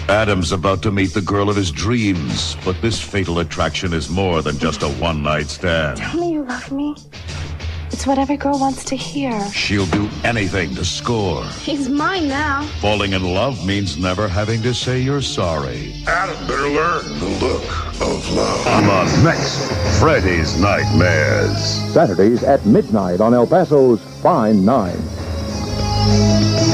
Adam's about to meet the girl of his dreams, but this fatal attraction is more than just a one-night stand. Tell me you love me. It's what every girl wants to hear. She'll do anything to score. He's mine now. Falling in love means never having to say you're sorry. Adam better learn the look of love. On the next Freddy's Nightmares. Saturdays at midnight on El Paso's Fine 9.